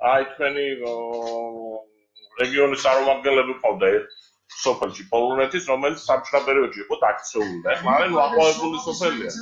აი თქვენი რეგიონის წარმომადგენლები ყავდა სოფელში პოლონეთის, რომელიც საბჭოთა პერიოდში იყო დაქცეული და ახლა არის მოახლოებული სოფელია.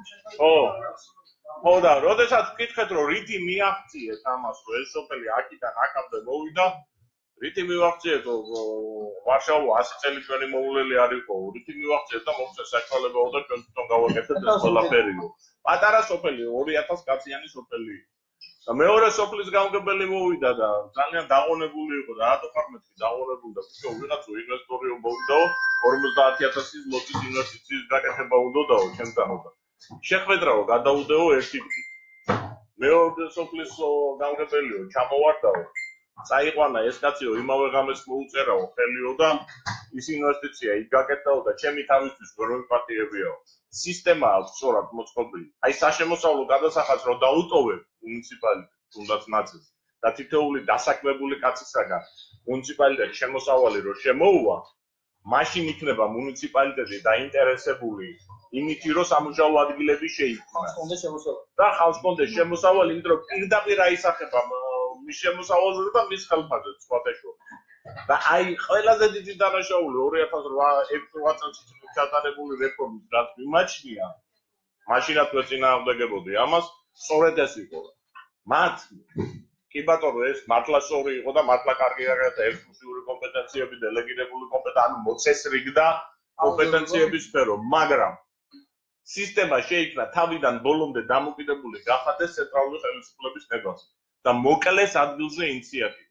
ხო და როდესაც ვკითხეთ რომ რითი მიაღწიეთ ამას რომ ეს სოფელი აქიდან აქამდე მოვიდა რითი მივაღწიეთ ვარშავა 100 წელი ჩვენი მოვლელი არ იყო რითი მივაღწიეთ და მომწეს საშუალება უნდა ჩვენ თვითონ გავაკეთეთ ეს ყველაფერიო პატარა სოფელი 2000 კაციანი სოფელი და მეორე სოფლის გამგებელი მოვიდა და ძალიან დაღონებული იყო და რატო ხარ მეთქი დაღონებული და თვითონ ვიღაცა ინვესტორი მოვიდაო 50000 ზლოტის ინვესტიციის გაკეთება უნდაო ჩემთანო და შეხვედრაო გადაუდეო ერთი დღით მეორე სოფლის გამგებელიო ჩამოვარდაო წაიყვანა ეს კაციო იმავე ღამეს მოუწერაო ხელიო და ის ინვესტიცია იქ გაკეთდაო და ჩემი თავისთვის ვერ მიპატიებიაო სისტემა აქვს სწორად მოწყობილი აი საშემოსავლო გადასახადს რომ დაუტოვებ მუნიციპალიტეტს თუნდაც ნაწილს და თითოეული დასაქმებული კაცისაგან მუნიციპალიტეტის შემოსავალი რომ შემოუვა მაშინ იქნება მუნიციპალიტეტი დაინტერესებული იმითი რომ სამუშაო ადგილები შეიქმნა და ხალხს კონდეს შემოსავალი იმიტომ რომ პირდაპირ აისახება მის შემოსავალზე და მის ხელფასზე სხვადასხვა და აი ყველაზე დიდი დანაშაული 2008 წელს ჩატარებული რეფორმის რაც მიმაჩნია მაშინაც ვეწინააღმდეგებოდი ამას სწორედ ეს იყო მათ კი ბატონო ეს მართლა სწორი იყო და მართლა კარგი აღება ექსკლუზიური კომპეტენციები დელეგირებული კომპეტენცია ანუ მოწესრიგდა კომპეტენციების სფერო მაგრამ სისტემა შეიქმნა თავიდან ბოლომდე დამოკიდებული გახადეს ცენტრალური ხელისუფლების ნებას და მოკლეს ადგილზე ინიციატივა